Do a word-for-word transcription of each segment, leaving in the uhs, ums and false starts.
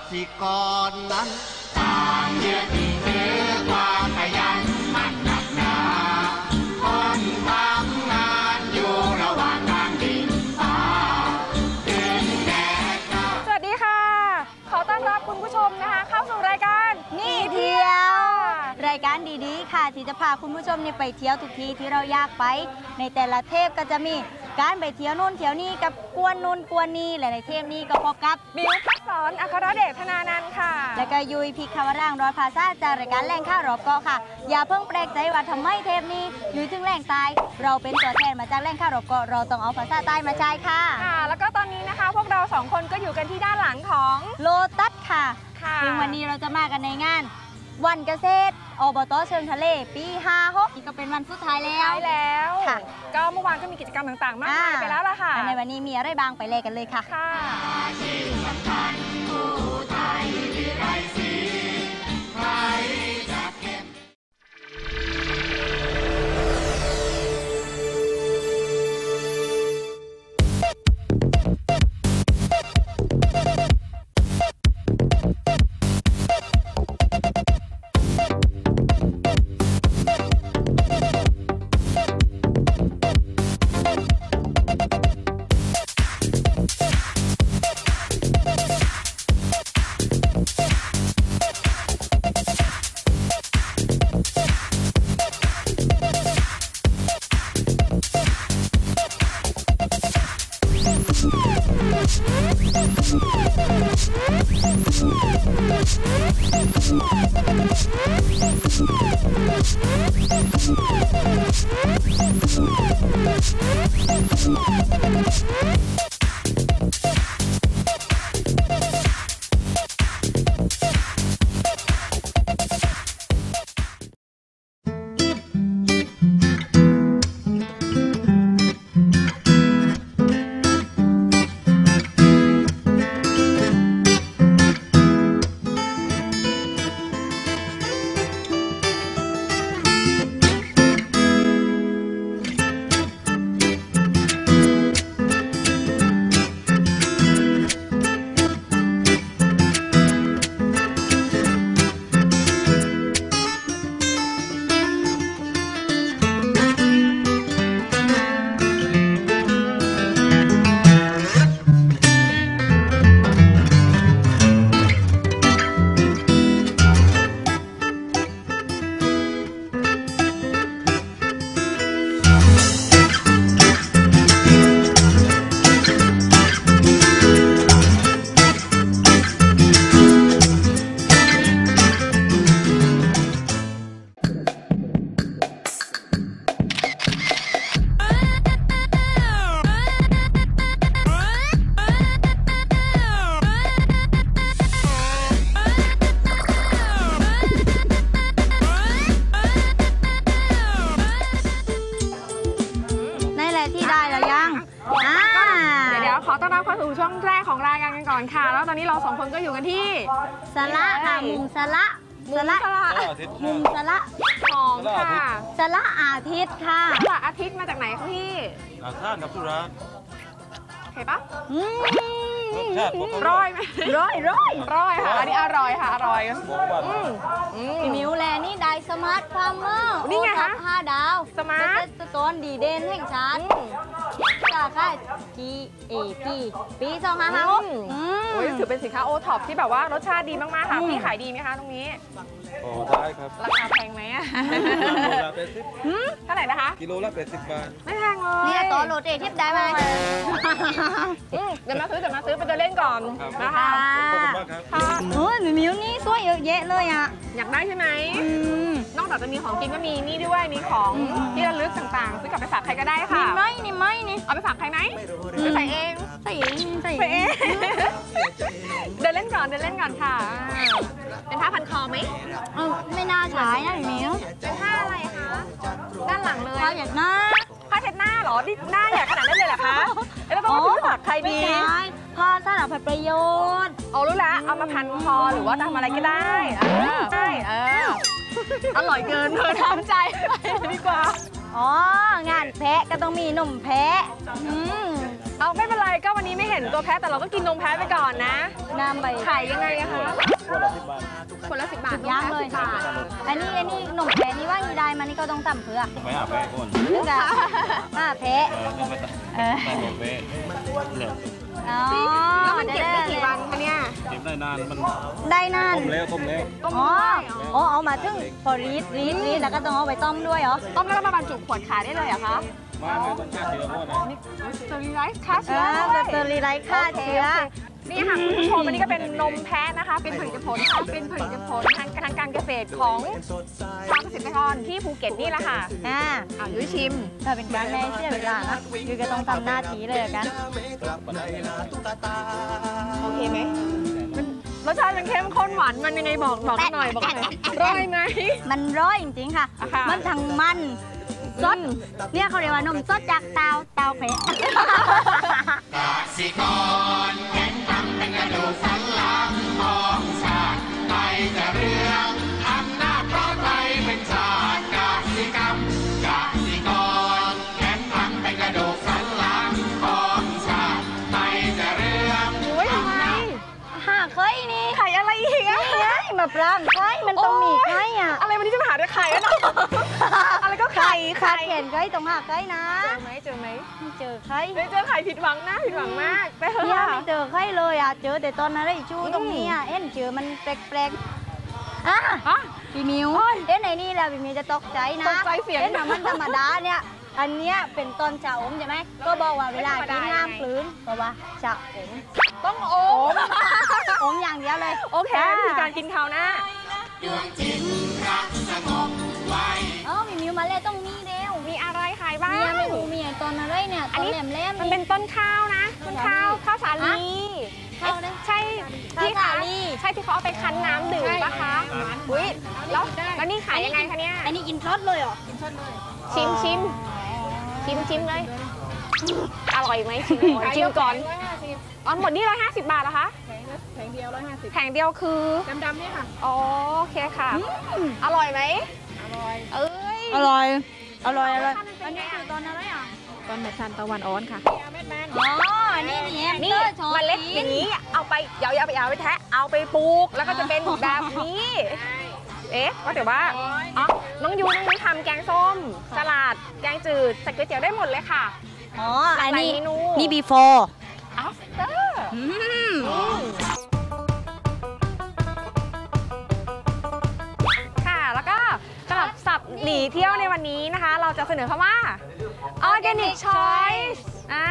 สิกรนั้นต่างเยือกถือความขยันมันหนักหนาคนทำงานอยู่ระหว่างทางดินฟ้าถึงแดดก็สวัสดีค่ะขอต้อนรับคุณผู้ชมนะคะเข้าสู่รายการนี่เที่ยวรายการดีๆค่ะที่จะพาคุณผู้ชมนี่ไปเที่ยวทุกที่ที่เราอยากไปในแต่ละเทปก็จะมีการไปเที่ยวนู่นเที่ยวนี่กับกวนนู่นกวนนี่หลายๆเทปนี้ก็พบกับบิวพักสอนอัครเดชธนานันท์ค่ะและก็ยุยพิคาวร่างรอยภาษาจากรายการแหล่งข่าวรอบเกาะค่ะอย่าเพิ่งแปลกใจว่าทำไมเทปนี้ยุยถึงแหล่งใต้เราเป็นตัวแทนมาจากแหล่งข่าวรอบเกาะเราต้องเอาภาษาใต้มาใช้ค่ะค่ะแล้วก็ตอนนี้นะคะพวกเราสองคนก็อยู่กันที่ด้านหลังของโลตัสค่ะซึ่งวันนี้เราจะมากันในงานวันเกษตรอบต.เชิงทะเลปีห้าหกนี่ก็เป็นวันสุดท้ายแล้วใช่แล้วค่ะก็เมื่อวานก็มีกิจกรรมต่างๆมากมายไปแล้วล่ะค่ะในวันนี้มีอะไรบ้างไปเลยกันเลยค่ะค่ะสิ่งสำคัญผู้ไทยที่ไร้สีใครจะเก็บช่วงแรกของรายการกันก่อนค่ะแล้วตอนนี้เราสองคนก็อยู่กันที่สาระค่ะมุมสาระสาระมุมสาระของค่ะสาระอาทิตย์ค่ะสาระอาทิตย์มาจากไหนคะพี่อาท่านกับสุราเห็นปะร้อยไหมร้อยร้อยร้อยค่ะอันนี้อร่อยค่ะอร่อยพี่มิวแลนี่ได้สมาร์ทฟาร์มเมอร์นี่ไงคะห้าดาวสมาร์ทต้นดีเด่นแห่งชาติราคา จี เอ พี ปีสองพันห้าร้อยหกถือเป็นสินค้าโอท็อปที่แบบว่ารสชาติดีมากๆค่ะพี่ขายดีไหมคะตรงนี้โอ้ได้ครับราคาแพงไหมอะกิโลละแปดสิบเท่าไหร่นะคะกิโลละแปดสิบบาทไม่แพงเลยนี่ต่อโหลดเอทิปได้ไหมเดี๋ยวมาซื้อเดี๋ยวมาซื้อไปเดินเล่นก่อนนะคะขอบคุณมากครับโอ้ยมิวนี่สวยเยอะแยะเลยอ่ะอยากได้ใช่ไหมนอกจากจะมีของกินก็มีนี่ด้วยมีของที่ระลึกต่างๆซื้อกลับไปฝากใครก็ได้ค่ะนี่ไม่นี่ไม่นี่เอาไปฝากใครไหมไปใส่เองใส่เองใส่เองเดินเล่นก่อนเดินเล่นก่อนค่ะเป็นผ้าพันคอไหมเออไม่น่าใช้นะมิวเป็นผ้าอะไรคะด้านหลังเลยผ้าหยัดหน้าผ้าเช็ดหน้าเหรอดิหน้าใหญ่ขนาดนั้นเลยเหรอคะแล้วต้องไปฝากใครดีผ้าสำหรับประโยชน์เอารู้แล้วเอามาพันคอหรือว่าทำอะไรก็ได้ใช่เอออร่อยเกินเธอทำใจไปดีกว่าอ๋องานแพะก็ต้องมีนมแพะเอาไม่เป็นไรก็วันนี้ไม่เห็นตัวแพะแต่เราก็กินนมแพะไปก่อนนะน้ำใบขายยังไงอะคะคนละสิบบาทคนละสิบบาทย่างเลยนมแพะสิบบาทอันนี้อันนี้หนมแพะนี่ว่านี่ได้มันนี่ก็ต้องต่ำเพื่อไม่หาแพ้ก่อนนึกอะอ่าแพะเออไม่ไม่เออไม่หมดแพ้เลยอ๋อแล้วมันเก็บได้กี่วันคะเนี่ยเก็บได้นานมันได้นานต้มแล้วต้มแล้วต้มอ๋อด้วยเหรออ๋อเอามาถึงพอรีดรีดรีดแล้วก็ต้องเอาไปต้มด้วยเหรอต้มแล้วก็มาบรรจุขวดขายได้เลยเหรอคะมาไม่ต้องฆ่าเชื้อพ่อนะสเตอริไลซ์ฆ่าเอเชื้ออด้วยสเตอริไลซ์ฆ่าเชื้อนี่ค่ะคุณผู้ชมอันนี้ก็เป็นนมแพะนะคะ เป็นผลิตผลค่ะเป็นผลิตผลทางทางการเกษตรของชาวเกษตรกรที่ภูเก็ตนี่แหละค่ะอ่าอ่ายุ้ยชิมถ้าเป็นการในเสียเวลานะคือก็ต้องทำหน้าที่เลยละกันโอเคไหมมันรสชาติมันเข้มข้นหวานมันยังไงบอกบอกกันหน่อยบอกกันหน่อยร่อยไหมมันร้อยจริงๆค่ะอ่ะค่ะมันทั้งมันสดเนี่ยเขาเรียกว่านมสดจากเตาเตาแพะกสิกรแข็งทำเป็นกระดูกสันหลังของชาติไทยจะเรืองอำนาจเพราะไทยเป็นชาติกสิกรรมกสิกรแข็งทำเป็นกระดูกสันหลังของชาติไทยจะเรืองโอ้ยทำไมหาเคยนี่ไข่อะไรอีกอะไงมาปรางไข่มันต้องมีไข่อ่ะอะไรวันนี้จะมาหาแต่ไข่แล้วเนาะอะไรก็ไข่ขาไข่ดเห็นไข่ต้องหาไข่นะเจอไหมเจอไหมไม่เจอไข่ไม่เจอไข่ผิดหวังนะผิดหวังมากไปเถอะเนี่ยค่ะไม่เจอไข่เลยอ่ะเจอแต่ตอนนั้นไอ้ชูตรงนี้อ่ะเอ็นเจอมันแปลกๆอ่ะอ่ะพี่มิวเอ็นไหนนี่แหละพี่มิวจะตกใจนะตกใจเสียงเอ็นน่ะมันธรรมดาเนี่ยอันเนี้ยเป็นต้นชะอมใช่ไหมก็บอกว่าเวลากินน้ำปลื้นเพราะว่าชะอมต้องโอมอมอย่างเดียวเลยโอเควิธีการกินข้าวหน้าดวงจิตรักสงบไว้เออพี่มิวมาเลยต้องมีแล้วมีอะไรขายบ้างเนี่ยไม่รู้มีไอ้ตอนอะไรเนี่ยอัตนอนนี้แหลมแหลมมันเป็นต้นข้าวนะต้นข้าวข้าวสาลีข้าวนะใช่ที่ข้าวขาสาลีใช่ที่เขาเอาไปคั้นน้ำดื่มปะคะอุ้ยแล้วแล้วนี่ขายยังไงคะเนี่ยอันนี้กินทอดเลยเหรอชิมชิมชิมชิมเลยอร่อยไหมชิมก่อนชิมก่อนอ๋อหมดนี่ร้อยห้าสิบบาทเหรอคะแผงเดียวร้อยห้าสิบแผงเดียวคือดำๆนี่ค่ะอ๋อโอเคค่ะอร่อยไหมอร่อยเอ้ยอร่อย อร่อยอร่อยอันนี้คือตอนอะไรอ่ะตอนเม็ดทานตะวันอ่อนค่ะอ๋อ นี่นี่นี่เมล็ดอย่างนี้เอาไปอย่าอย่าไปเอาไปแทะเอาไปปลูกแล้วก็จะเป็นแบบนี้ เอ๊ะว่าแต่ว่าอ๋อน้องยูน้องยูทำแกงส้มสลัดแกงจืดใส่ก๋วยเตี๋ยวได้หมดเลยค่ะอ๋อ อันนี้หลายเมนูนี่ before after อืมค่ะแล้วก็สำหรับสับหนีเที่ยวในวันนี้นะคะ เราจะเสนอคำว่า organic choice อ่า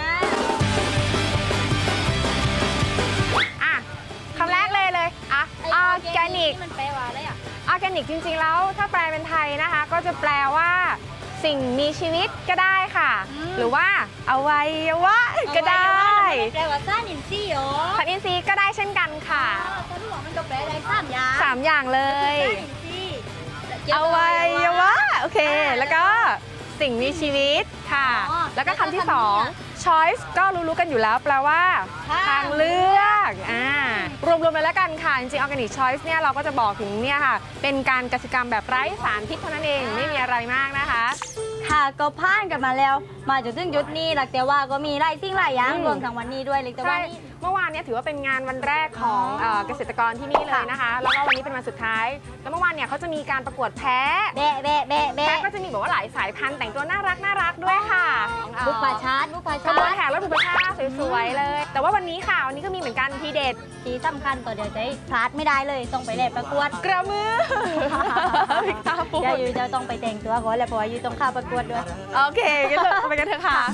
อ่ะคำแรกเลยเลยอ่ะ organic มันแปลว่าอะไรอ่ะออร์แกนิกจริงๆแล้วถ้าแปลเป็นไทยนะคะ ก็จะแปลว่าสิ่งมีชีวิตก็ได้ค่ะอืมหรือว่าอวัยวะก็ได้แปลว่าซ่านินซี่เหรอสัตว์อินทรีย์ก็ได้เช่นกันค่ะถ้ารู้ว่ามันก็แปลได้สามอย่างสามอย่างเลยซ่านินซี่อวัยวะโอเค แล้วก็สิ่งมีชีวิตค่ะอ๋อแล้วก็คำที่แล้วก็สองคำนี้ choice ก็รู้ๆกันอยู่แล้ว แปลว่าทางทางเลือกอ่ารวมๆไปแล้วกันค่ะ จริงๆ organic choice เนี่ยเราก็จะบอกถึงเนี่ยค่ะ เป็นการกสิกรรมแบบไร้สารพิษเท่านั้นเอง ไม่มีอะไรมากนะคะค่ะก็ผ่านกันมาแล้ว มาจนถึงจุดนี้หลักแต่ว่าก็มีหลายสิ่งหลายอย่างอืมรวมทั้งวันนี้ด้วยเลยแต่ว่าใช่นี่เมื่อวานเนี่ยถือว่าเป็นงานวันแรกของเอ่อเกษตรกรที่นี่เลยนะคะ แล้วก็วันนี้เป็นวันสุดท้าย แล้วเมื่อวานเนี่ยเขาจะมีการประกวดแพะแบะแบะแบะแพะแบะก็จะมีแบบว่าหลายสายพันธุ์แต่งตัวน่ารักน่ารักด้วยค่ะบุกป่าชาร์จบุกป่าขชาบวนร์จแห่รถบุปผาสวยๆเลย แต่ว่าวันนี้ค่ะวันนี้ก็มีเหมือนกันทีเด็ดที่สำคัญตัวเดียวจะพลาดไม่ได้เลยต้องไปแลกประกวดกระมือ พิกาปูเดี๋ยวอยู่จะต้องไปแต่งตัวก่อนแล้วเพราะว่าอยู่ต้องเข้าประกวดด้วยโอเคงั้นเราไปกันเถอะค่ะ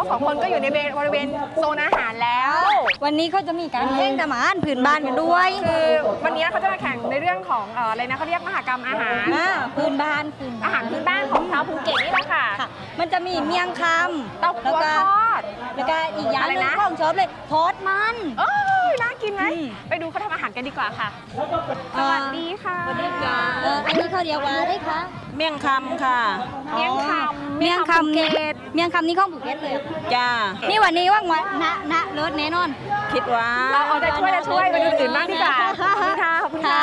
สองคนก็อยู่ในบริเวณโซนอาหารแล้ววันนี้เขาจะมีการแข่งทำอาหารพื้นบ้านกันด้วยคือวันนี้เขาจะมาแข่งในเรื่องของเอ่ออะไรนะเขาเรียกมหกรรมอาหารอ่าพื้นบ้านพื้นบ้นอาหารพื้นบ้านของชาวภูเก็ตนี่แหละค่ะค่ะ มันจะมีเมี่ยงคำเต้ากัวทอดแล้วก็อีกอย่างหอะไรนึงนะของชอบเลยทอดมันเอ้ยน่ากินไหมอืมไปดูเขาทำอาหารกันดีกว่าค่ะ สวัสดีค่ะสวัสดีค่ะเอออันนี้เขาเรียกว่าอะไรคะเมี่ยงคำค่ะเมี่ยงคำเมี่ยงคำเมี่ยงคำภูเก็ตเมี่ยงคำนี่ของภูเก็ตเลยเหรอจ้านี่วันนี้ว่างวันณณรถแน่นอนคิดว่าเราเอาใจช่วยจะช่วยไปดูอื่นบ้างดีกว่า ขอบคุณค่ะ ขอบคุณค่ะ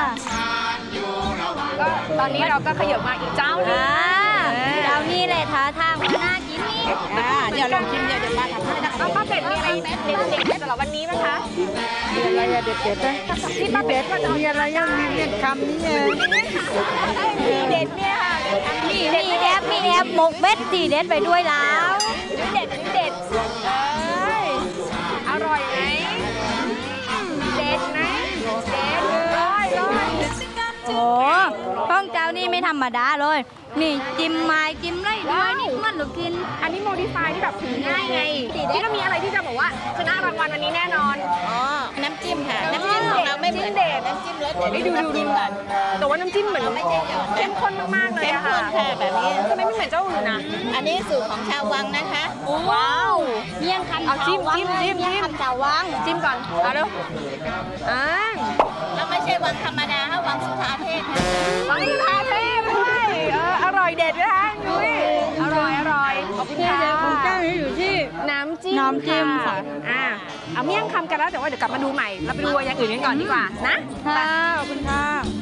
ก็ตอนนี้เราก็ขยับมาอีกเจ้าหนึงอ่าเจ้านี่แหละท้าทางว่าน่ากินนี่อ่าเดี๋ยวลองชิมเดี๋ยวเดี๋ยวมาทำให้นะคะเอาป้าเป็ดมีอะไรเด็ดๆสำหรับวันนี้ไหมคะมีอะไรอะเด็ดๆนะที่ป้าเป็ดก็จะมีอะไรยังมีเมี่ยงคำนี่เองมีเด็ดเนี่ยค่ะมีมีแอปมีแอปหมกเม็ดตีเด็ดไปด้วยแล้วมีเด็ดมีเด็ดเอ้ยอร่อยไหมเด็ดไหมเด็ดเลยเลยโอ้ข้องเจ้านี่ไม่ธรรมดาเลย นี่จิ้มไม้จิ้มไรด้วยนี่มันลูกกินอันนี้โมดิฟายที่แบบถือง่ายไงที่เรามีอะไรที่จะบอกว่าชนะรางวัลวันนี้แน่นอนอ๋อ น้ำจิ้มค่ะ น้ำจิ้มของเราไม่เหมือนเด็ดน้ำจิ้มรสไอ้ดูดูดูแต่ว่าน้ำจิ้มเหมือนเข้มข้นมากๆเลยเข้มอะข้ค่ะนค่ะแบบนี้ทำไมไม่เหมือนเจ้าอื่นนะอันนี้สูตรของชาววังนะคะว้าวเมี่ยงคำเอาจิ้มชาววังจิ้มจิ้มเมี่ยงจิ้มคำชาววังจิ้มก่อนเอาเร็วอ่าแล้วไม่ใช่วังธรรมดาค่ะวังสุธาเทพค่ะฟังดูท่าเท่ด้วยเอออร่อยเด็ดด้วยนะนุ้ยอร่อยอร่อยขอบคุณค่ะของเจ้านี่อยู่ที่น้ำจิ้มน้ำจิ้มค่ะอ่าเอาเมี่ยงคำกันแล้วแต่ว่าเดี๋ยวกลับมาดูใหม่เราไปดูอย่างอื่นกันก่อนดีกว่านะค่ะขอบคุณค่ะ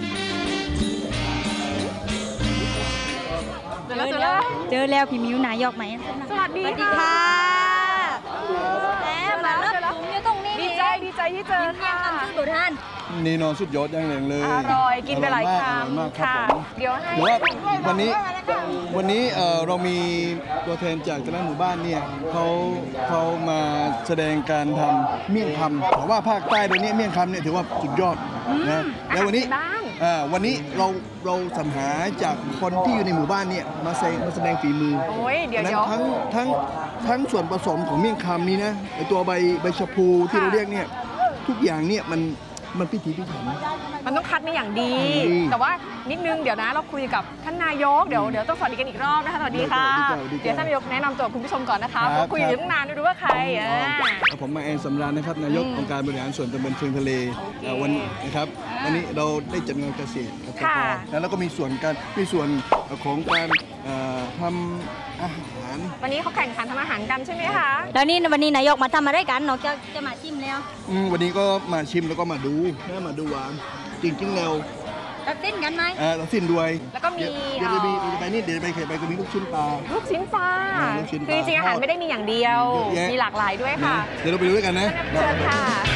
เดี๋ยวเราเจอแล้วเจอแล้วพี่มิวนายกไหมสวัสดีสวัสดีค่ะแหมมาแล้วผมอยู่ตรงนี้ดีใจดีใจที่เจอเมี่ยค่ะงคำชื่อบุท่านนี่นอนสุดยอดอย่างหนึ่งเลยอร่อยกินไปหลายคอร่อยมากำครับค่ะผมเดี๋ยวให้หรือว่าวันนี้วันนี้เอ่อเรามีตัวแทนจากแต่ละหมู่บ้านเนี่ยเขาเขามาแสดงการทำเมี่ยงคำแต่ว่าภาคใต้เดี๋ยวนี้เมี่ยงคำเนี่ยถือว่าสุดยอดนะแล้ววันนี้อาหารพื้นบ้านอ่าวันนี้เราเราสรรหาจากคนที่อยู่ในหมู่บ้านเนี่ยมาแสดงมาแสดงฝีมือโอ้ยเดี๋ยวนั้นเดี๋ยวทั้งทั้งทั้งส่วนผสมของเมี่ยงคำนี้นะไอตัวใบใบชะพูที่เราเรียกเนี่ยทุกอย่างเนี่ยมันมันพิถีพิถันมันต้องคัดมาอย่างดีดีแต่ว่านิดนึงเดี๋ยวนะเราคุยกับท่านนายกเดี๋ยวเดี๋ยวต้องสวัสดีกันอีกรอบนะคะสวัสดีค่ะดีจ้ะดีจ้ะเดี๋ยวท่านนายกแนะนำตัวคุณผู้ชมก่อนนะคะครับเพราะคุยอยู่ตั้งนานไม่รู้ว่าใครอ่าผมมาแอนสำราญนะครับนายกอืมองค์การบริหารส่วนตำบลเชิงทะเลเอ่อวันนะครับวันนี้เราได้จัดงานเกษตรกับค่ะแล้วแล้วก็มีส่วนการมีส่วนของการเอ่อทำอาหารวันนี้เขาแข่งขันทำอาหารกันใช่ไหมคะแล้วนี่วันนี้นายกมาทำอะไรกันนอกจากจะมาชิมแล้วอืมวันนี้ก็มาชิมแล้วก็มาดูนะมาดูว่าจริงๆแล้วตัดสินกันไหมเอ่อเราสิ้นด้วยแล้วก็มีเดี๋ยวเดี๋ยวจะมีเดี๋ยวจะไปนี่เดี๋ยวจะไปเคยไปก็มีลูกชิ้นปลาลูกชิ้นปลาเออลูกชิ้นปลาคือจริงๆอาหารไม่ได้มีอย่างเดียวเยอะแยะมีหลากหลายด้วยค่ะนะเดี๋ยวเราไปดูด้วยกันนะเชิญค่ะ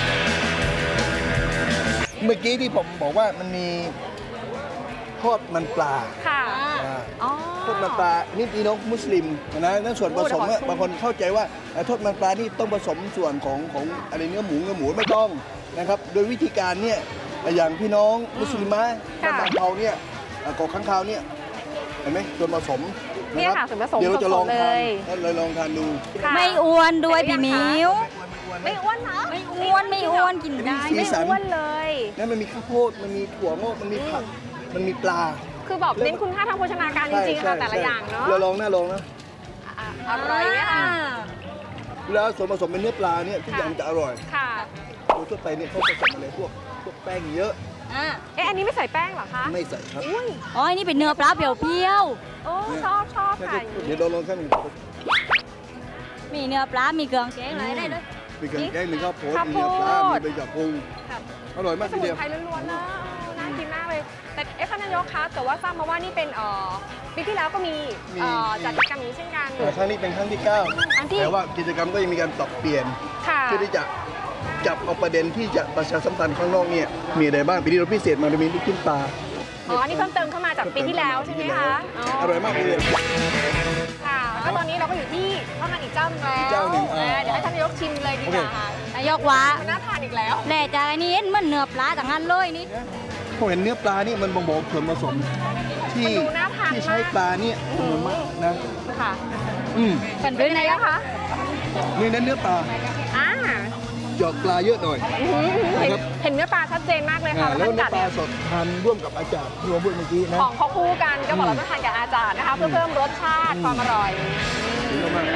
เมื่อกี้ที่ผมบอกว่ามันมีทอดมันปลาค่ะอ่าอ๋อทอดมันปลา นี่พี่น้องมุสลิมนะนั่นส่วนผสมโอ้อะเดี๋ยวขอบางคนเข้าใจว่าเอ่อทอดมันปลานี่ต้องผสมส่วนของของอะไรเนื้อหมูเนื้อหมูไม่ต้องนะครับ โดยวิธีการเนี่ยอย่างพี่น้องมุสลิมะค่ะบ้านเราเนี่ยเอ่อกอกข้างคาวเนี่ยเห็นไหมส่วนผสมเนี่ยค่ะส่วนผสมเดี๋ยวเราจะลองสดๆเลทานยแล้วเลยลองทานดูค่ะไม่อ้วนด้วยพี่มิวไม่อ้วนเหรอไม่อ้วนไม่อ้วนกินได้สีไม่สันอ้วนเลยนั่นมันมีข้าวโพดมันมีถั่วงอกมันมีผักมันมีปลาคือแบบเน้นคุณค่าทางโภชนาการจริงๆค่ะแต่ละอย่างเนาะเราลองนะลองนะอ่ะอร่อยไหมคะแล้วส่วนผสมเป็นเนื้อปลาเนี่ยทุกอย่างจะอร่อยค่ะโดยทั่วไปเนี่ยเขาผสมอะไรพวกพวกแป้งเยอะอ่าเอ๊ะอันนี้ไม่ใส่แป้งเหรอคะไม่ใส่ครับอุ้ยอ๋ออันนี่เป็นเนื้อปลาเปรี้ยวโอ้ชอบชอบแค่ค่ะเดี๋ยวเราลองแค่หนึ่งๆมีเนื้อปลา มีเครื่องแกงอะไรได้เลยมีกางแกงมีข้าวโพดมีเนื้อปลามีใบกะเพราอร่อยมากสทีมุเดีนยวไพรล้วนๆนะเออน่ากินมากเลย แต่เอ๊ะท่านนายกคะแต่ว่าทราบมาว่านี่เป็นเอ่อปีที่แล้วก็มีเอ่อจัดกิจกรรมนี้เช่นกันแต่ครั้งนี้เป็นครั้งที่เก้าครั้งที่แต่ว่ากิจกรรมก็ยังมีการปรับเปลี่ยนค่ะเพื่อที่จะจับเอาประเด็นที่จะประชาสัมพันธ์ข้างนอกเนี่ยมีอะไรบ้างปีนี้เราพิเศษมาเรามีลูกชิ้นปลาอ๋ออันนี่เพิ่มเติมเข้ามาจากปีที่แล้วใช่ไหมคะอ๋ออร่อยมากเลยค่ะแล้วก็ตอนนี้เราก็อยู่ที่ข้าวมันอีกเจ้าหนึงแล้วอีกเจ้าหนึ่งอ่าอ่าเดี๋ยวให้ท่านนายกชิมเลยดีกว่าค่ะนายกว่ามันน่าทานอีกแล้วแหล่จากอันนี้เห็นมันเนื้อปลาต่างกันเลยนี่ผมเห็นเนื้อปลานี่มันบ่งบอกส่วนผสมที่มันดูน่าทานที่ใช้มากปลาเนี่ยจำนวนมากนะค่ะอืมเป็นเป็นยังไงนายกคะอนี่เน้นเนื้อปลาอ่าหยอกปลาเยอะหน่อยอื้อหือเห็นนะครับเห็นเนื้อปลาชัดเจนมากเลยค่ะอ่าแล้วท่านเนื้อกัดปลาเนี่ยสดทานร่วมกับอาจารย์ที่เราพูดเมื่อกี้นะของเขาคู่กันก็บอกเราต้องทานกับอาจารย์นะคะ เพื่อเพิ่มรสชาติความอร่อยดีมาก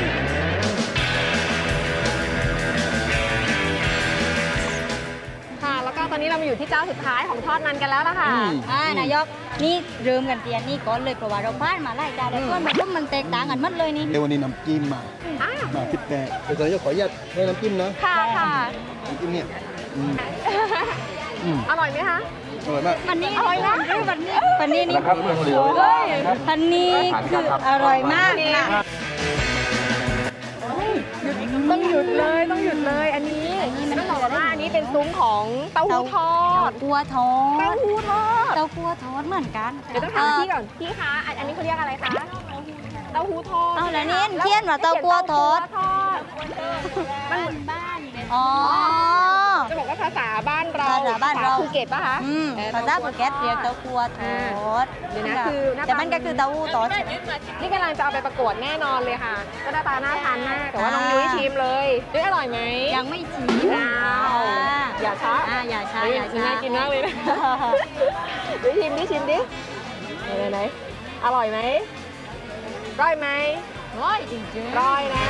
ค่ะ แล้วก็ตอนนี้เรามาอยู่ที่เจ้าสุดท้ายของทอดมันกันแล้วล่ะค่ะอืมอ่านายกนี่เริ่มกันเตียนนี่ก่อนเลยเพราะว่าเราพลาดมาไล่จานแล้วส่วนผสมมันแตกต่างกันหมดเลยนี่เดี๋ยววันนี้น้ำจิ้มมาอ่ามาพิษแดงเดี๋ยวนายกขออนุญาตให้น้ำจิ้มนะค่ะค่ะน้ำจิ้มเนี่ยอืมอืมอร่อยไหมคะอร่อยมากวันนี้อร่อยนะวันนี้วันนี้นี่นะครับเหลือเฮ้ยวันนี้คืออร่อยมากค่ะต้องหยุดเลยต้องหยุดเลยอันนี้ต้องบอกก่อนว่าอันนี้เป็นซุ้มของเต้าหู้ทอดเต้าคั่วทอเต้าดหู้ทอดเต้าคั่วทอดเหมือนกันเดี๋ยวต้องถามพี่ก่อนพี่คะอันอันนี้เขาเรียกอะไรคะเต้าหู้ทอดเอาแล้วนี่เขียนว่าเต้าคั่วทอดเต้าคั่วทอดมันอ๋อจะบอกว่าภาษาบ้านเราภาษาบ้านเราภูเก็ตปะคะอืมเออภาษาภูเก็ตเรียกเต้าคั่วทอดเดี๋ยวนะคือหน้าตาแต่มันก็คือเต้าหู้ทอดนี่กำลังจะเอาไปประกวดแน่นอนเลยค่ะ ก็หน้าตาน่าทานมากแต่ว่าน้องยุ้ยชิมเลยยุ้ยอร่อยไหมยังไม่ชิมอ้าวอย่าช้าอ่าอย่าช้าเฮ้อย่าช้าน่ากินมากเลยนะ ดิชิมดิชิมดิไหนไหนไหนอร่อยไหมร่อยไหมร้อยจริงร่อยนะ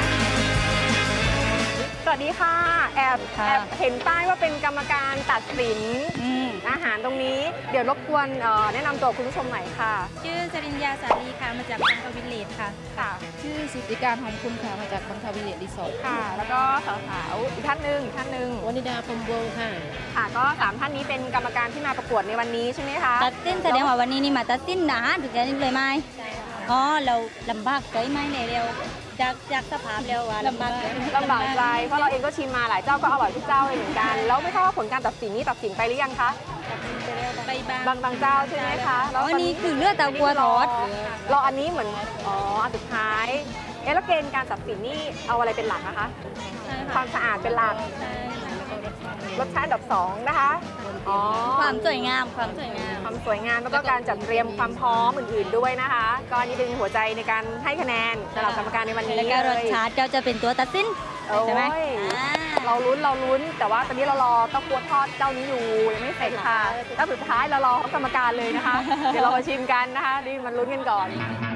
สวัสดีค่ะ แอบค่ะแอบเห็นป้ายว่าเป็นกรรมการตัดสินอืมอาหารตรงนี้ เดี๋ยวรบกวนเอ่อแนะนำตัวคุณผู้ชมหน่อยค่ะชื่อสริญญาสาลีค่ะ มาจากบังควิลเลจค่ะค่ะชื่อสิทธิการหอมคุณค่ะ มาจากบังควิลเลจรีสอร์ทค่ะ แล้วก็สาวๆอีกท่านหนึ่งอีกท่านหนึ่งวนิดาพรหมวงศ์ค่ะค่ะ ก็สามท่านนี้เป็นกรรมการที่มาประกวดในวันนี้ใช่ไหมคะตัดสินแสดงว่าวันนี้นี่มาตัดสินอาหารถูกใจนี่เลยไหมอ๋อเราลำบากใจไหมในเร็วจากจากสภาพเร็วว่าลำบากใจลำบากใจ เพราะเราเองก็ชิมมาหลายเจ้าก็อร่อยทุกเจ้าเลยเหมือนกัน แล้วไม่ทราบว่าผลการตัดสินนี้ตัดสินไปหรือยังคะไปบ้างบางบางเจ้าใช่ไหมคะแล้วอ๋อนี่คือเลือดเตากัวทอดรออันนี้เหมือน อ๋อ อันสุดท้าย เอ๊ะแล้วเกณฑ์การตัดสินนี่เอาอะไรเป็นหลักนะคะ ความสะอาดเป็นหลัก รสชาติอันดับสองนะคะ อ๋อความสวยงามความสวยงามความสวยงามแล้วก็การจัดเตรียมความพร้อมอื่นๆด้วยนะคะ ก็อันนี้เป็นหัวใจในการให้คะแนนสำหรับกรรมการในวันนี้แล้วก็รเลสยชาติเราจะเป็นตัวตัดสินโอ้ยใช่ไหมอ่าเราลุ้นเราลุ้น แต่ว่าตอนนี้เรารอเต้าคั่วทอดเจ้านี้อยู่ยังไม่เสร็จค่ะแล้วสุดท้ายเรารอกรรมการเลยนะคะ เดี๋ยวเรามาชิมกันนะคะนี่มันลุ้นกันก่อน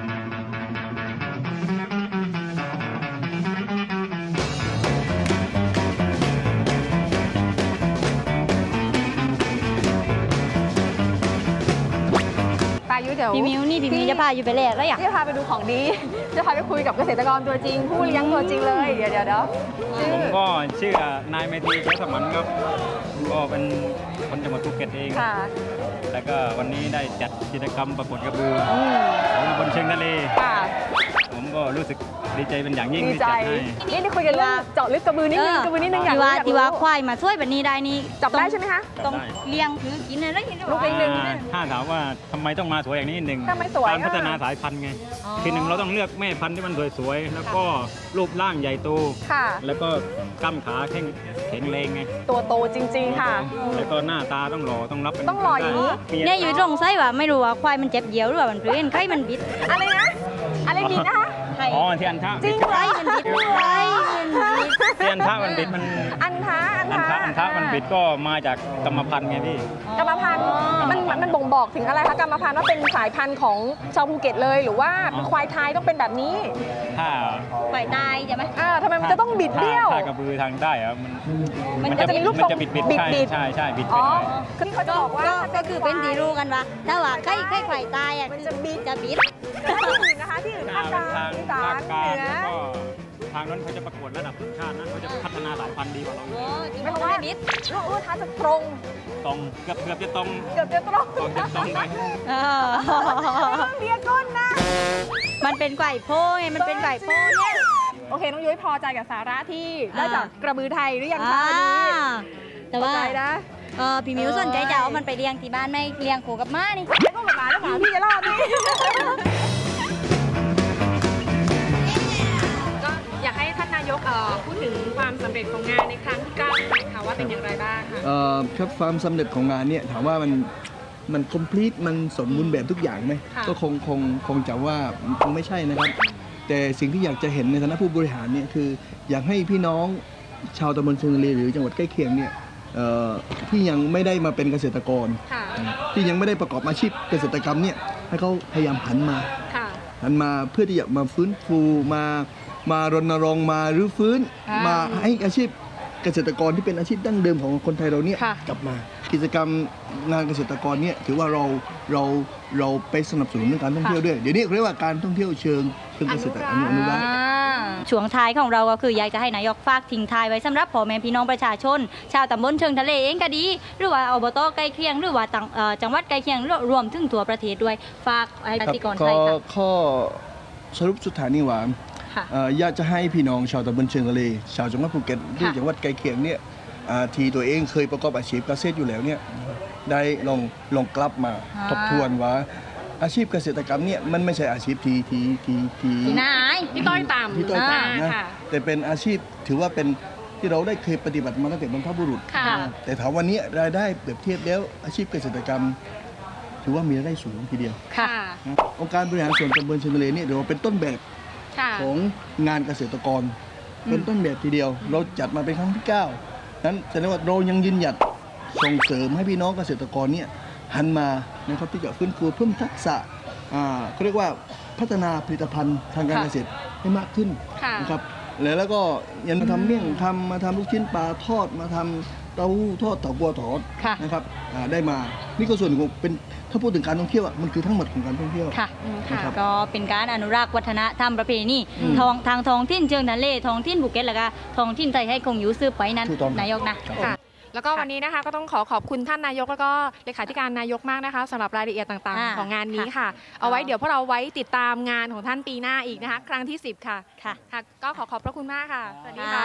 ปายุเดี๋ยวพี่มิวนี่พี่มิวจะพาอยู่ไปแลกแล้วอยากจะพาไปดูของดี จะพาไปคุยกับเกษตรกรตัวจริง ผู้เลี้ยงตัวจริงเลย เดี๋ยวเดี๋ยวเดี๋ยวชื่อผมก็ชื่อนายไมตรีเชื้อสมันครับก็เป็นคนจังหวัดภูเก็ตเองค่ะแล้วก็วันนี้ได้จัดกิจกรรมประกวดกระบืออืมของบนเชิงทะเลค่ะผมก็รู้สึกดีใจเป็นอย่างยิ่งดีที่ใจจัดให้นี่ได้คุยกันเรื่องเจาะลึกกระบือนิดนึงกระบือนิดนึงอยากที่รู้ว่าอยากที่ว่ารู้ควายมาช่วยแบบนี้ได้นี่จับได้ใช่ไหมคะต้องได้เลี้ยงถือกินอะไรกินลูกเองหนึ่งอ่าถ้าถามว่าทำไมต้องมาสวยอย่างนี้หนึ่งทำไมสวยการพัฒนาอ่ะสายพันธุ์ไงอ๋อคือหนึ่งเราต้องเลือกแม่พันธุ์ที่มันสวยๆแล้วก็รูปร่างใหญ่โตค่ะแล้วก็กล้ามขาแข็งแข็งแรงไงตัวโตจริง ๆ ค่ะแล้วก็หน้าตาต้องหล่อต้องรับเป็นต้องหล่ออย่างนี้เปลี่เนี่ยอยู่ตรงไส้ว่าไม่รู้ว่าควายมันเจ็บเหี่ยวหรือว่ามันเปลี่ยนไข่มันบิดอะไรนะ อะไรดีนะคะไข่อ๋อที่อันทะจริงเหรอไข่มันบิดไข่มันบิดที่อันทะมันบิดมันอันท้าอันอันท้าทะอันทะมันบิดก็มาจากกรรมพันธุ์ไงพี่กรรมพันธุ์มันมันมันบ่งบอกถึงอะไรคะกรรมพันธุ์ว่าเป็นสายพันธุ์ของชาวภูเก็ตเลย หรือว่าอ๋อควายไทยต้องเป็นแบบนี้ถ้าควายตายใช่ไหมอ่าทำไมมันจะต้องบิดเบี้ยวถ้ากระบือทางได้อะมันมันจะมีรูปทรงมันจะบิดบิดบิดใช่บิดใช่ใช่บิดอ๋เป็นหน่อยอคือที่เขาจะบอกว่าก็ก็คือเป็นที่รู้กันว่าถ้าว่าไข่ไข่ควายตายอ่ะมันจะบิดจะบิดแต่ถ้าที่อื่นนะคะที่อื่นภาคกลางทางอีสาภาน คกลางเหนืแล้อวก็ทางนั้นเขาจะประกวดระดับชาตินะเขาจะพัฒนาสายพันธุ์ดีกว่าเราอยู่โอ้แล้วจริงไม่ๆรู้ว่าไม่บิดลูกอู้ท้าจะตรงตรงเกือบเกือบจะตรงเกือบจะตรงตรงจะตรงไปเออเบียร์ก้นนะมันเป็นไก่โพไงมันเป็นไก่โพเนี่ยโอเคน้องยุ้ยพอใจกับสาระที่ได้อ่าจากกระบือไทยหรือยังอ่าคะวันนี้แต่พอว่าใจนะเออพี่มิวสนใจจะเอามันไปเลี้ยงที่บ้านไหมเลี้ยงขู่กับม้านี่แล้วก็หมาแล้วหมาพี่จะรอดนี่ ก็อยากให้ท่านนายกเอ่อพูดถึงความสำเร็จของงานในครั้งที่เก้าหน่อยค่ะว่าเป็นอย่างไรบ้างค่ะเอ่อครับความสำเร็จของงานเนี่ยถามว่ามันมันคอมพลีทมันสมบูรณ์แบบทุกอย่างไหมค่ะก็คงคงคงจะว่าคงไม่ใช่นะครับแต่สิ่งที่อยากจะเห็นในฐานะผู้บริหารเนี่ยคืออยากให้พี่น้องชาวตำบลเชิงทะเลหรือจังหวัดใกล้เคียงเนี่ยที่ยังไม่ได้มาเป็นเกษตรกรที่ยังไม่ได้ประกอบอาชีพเกษตรกรรมเนี่ยให้เขาพยายามหันมาหันมาเพื่อที่จะมาฟื้นฟูมามารณรงค์มารื้อฟื้นมาให้อาชีพเกษตรกรที่เป็นอาชีพดั้งเดิมของคนไทยเราเนี่ยกลับมากิจกรรมงานเกษตรกรเนี่ยถือว่าเราเราเราไปสนับสนุนเรื่องการท่องเที่ยวด้วยเดี๋ยวนี้เรียกว่าการท่องเที่ยวเชิงเชิงเกษตรอนุรักษ์ช่วงท้ายของเราก็คืออยากจะให้นายกฝากทิ้งท้ายไว้สำหรับพ่อแม่พี่น้องประชาชนชาวตำบลเชิงทะเลเองก็ดีหรือว่าอบตใกล้เคียงหรือว่าจังหวัดใกล้เคียงรวมถึงทั่วประเทศด้วยฝากให้กติกรไทยค่ะข้อสรุปสุดท้ายนี่ว่าอยากจะให้พี่น้องชาวตำบลเชิงทะเลชาวจังหวัดภูเก็ตหรือจังหวัดใกล้เคียงเนี่ยที่ตัวเองเคยประกอบอาชีพเกษตรอยู่แล้วเนี่ยได้ลองลองกลับมาทบทวนว่าอาชีพเกษตรกรรมเนี่ยมันไม่ใช่อาชีพที่ที่ที่ที่ที่นายที่ต้อยต่ำที่ต้อยต่ำนะแต่เป็นอาชีพถือว่าเป็นที่เราได้เคยปฏิบัติมาตั้งแต่บรรพบุรุษแต่ถามวันนี้รายได้เปรียบเทียบแล้วอาชีพเกษตรกรรมถือว่ามีรายได้สูงทีเดียวองค์การบริหารส่วนตำบลเชิงทะเลเนี่ยเดี๋ยวเป็นต้นแบบของงานเกษตรกรเป็นต้นแบบทีเดียวเราจัดมาเป็นครั้งที่เก้านั้นแสดงว่าเรายังยืนหยัดส่งเสริมให้พี่น้องเกษตรกรเนี่ยหันมานะครับที่จะฟื้นฟูเพิ่มทักษะเขาเรียกว่าพัฒนาผลิตภัณฑ์ทางการเกษตรให้มากขึ้นนะครับแล้วก็ยังมาทำเมี่ยงทำมาทำลูกชิ้นปลาทอดมาทำเต้าหู้ทอดเต่ากัวทอดนะครับได้มานี่ก็ส่วนของเป็นถ้าพูดถึงการท่องเที่ยวมันคือทั้งหมดของการท่องเที่ยวค่ะก็เป็นการอนุรักษ์วัฒนธรรมประเพณีทองทางท้องถิ่นเชิงทะเลท้องถิ่นภูเก็ตแล้วก็ท้องถิ่นไทยให้คงอยู่สืบไปนั้นนายกนะแล้วก็วันนี้นะคะก็ต้องขอขอบคุณท่านนายกแล้วก็เลขาธิการนายกมากนะคะสำหรับรายละเอียดต่างๆของงานนี้ค่ะเอาไว้เดี๋ยวพวกเราไว้ติดตามงานของท่านปีหน้าอีกนะคะครั้งที่สิบค่ะค่ะก็ขอขอบพระคุณมากค่ะสวัสดีค่ะ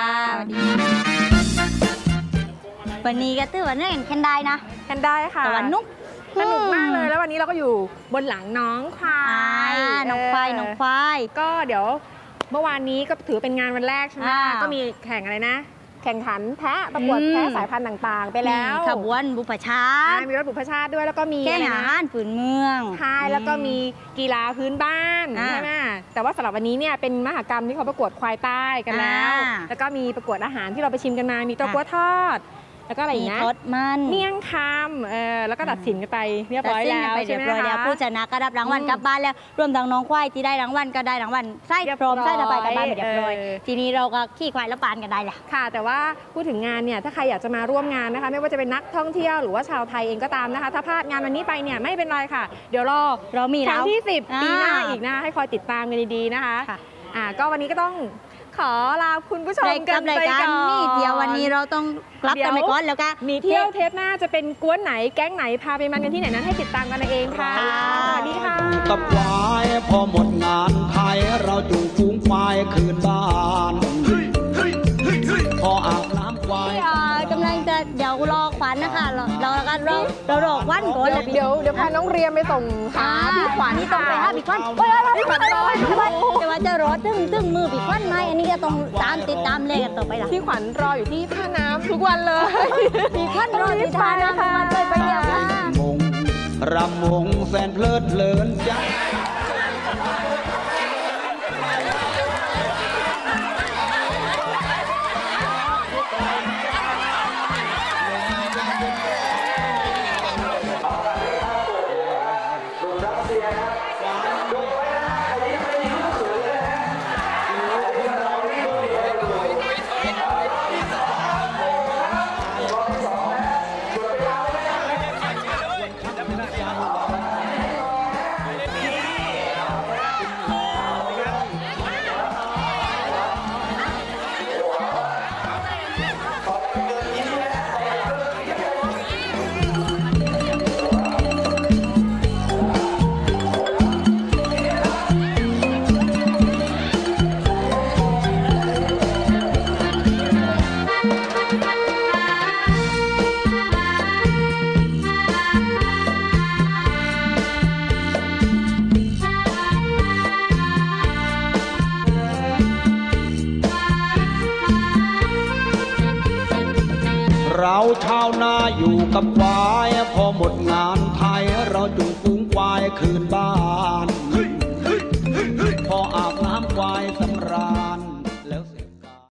วันนี้ก็ตื่นวันนี้แคนได้นะแคนได้ค่ะแต่วันนุกสนุกมากเลยแล้ววันนี้เราก็อยู่บนหลังน้องควายน้องควายน้องควายก็เดี๋ยวเมื่อวานนี้ก็ถือเป็นงานวันแรกใช่ไหมก็มีแข่งอะไรนะแข่งขันแพะประกวดแพะสายพันธุ์ต่างๆไปแล้วขบวนบุพชาติมีรถบุพชาติด้วยแล้วก็มีแข่งอาหารพื้นเมืองใช่แล้วก็มีกีฬาพื้นบ้านใช่ไหมแต่ว่าสำหรับวันนี้เนี่ยเป็นมหกรรมที่เขาประกวดควายใต้กันแล้วแล้วก็มีประกวดอาหารที่เราไปชิมกันมามีตัวกัวทอดแล้วก็อะไรอย่างเงี้ยทอดมันเมี่ยงคำเออแล้วก็ตัดสินกันไปเรียบร้อยแล้วใช่ไหมคะผู้ชนะก็รับรางวัลกลับบ้านแล้วรวมทั้งน้องควายที่ได้รางวัลก็ได้รางวัลไส้พร้อมไส้ระบายกลับบ้านเรียบร้อยทีนี้เราก็ขี่ควายแล้วปานกันได้แหละค่ะแต่ว่าพูดถึงงานเนี่ยถ้าใครอยากจะมาร่วมงานนะคะไม่ว่าจะเป็นนักท่องเที่ยวหรือว่าชาวไทยเองก็ตามนะคะถ้าพลาดงานวันนี้ไปเนี่ยไม่เป็นไรค่ะเดี๋ยวรอเรามีครั้งที่สิบปีหน้าอีกนะให้คอยติดตามกันดีๆนะคะอ่าก็วันนี้ก็ต้องขอลาคุณผู้ชมกันไปก่อนนี่เดี๋ยววันนี้เราต้องกลับกันไปก่อนแล้วก็มีเที่ยวเทปหน้าจะเป็นกวนไหนแก๊งไหนพาไปมันกันที่ไหนนั้นให้ติดตามกันเองค่ะสวัสดีค่ะกับควายพอหมดงานไทยเราจูงฝูงควายคืนบ้านพออาบน้ำควายกำลังจะเดี๋ยวรอขวัญนะคะเราเราเราเรารอขวัญก่อนเดี๋ยวเดี๋ยวพาน้องเรียมไปส่งหาพี่ขวัญนี่ต้องไปหาพี่ขวัญพี่ขวัญรอแต่ว่าจะรอตึ้งตึ้งมือพี่ขวัญไหมอันนี้จะต้องตามติดตามเลยกันต่อไปล่ะพี่ขวัญรออยู่ที่ท่าน้ำทุกวันเลยพี่ขวัญรอที่ท่าน้ำทุกวันเลยไปเดียวมงรำวงแฟนเพลิดเพลินใจเราชาวนาอยู่กับควายพอหมดงานไทยเราจูงฝูงควายคืนบ้านพออาบน้ำควายแส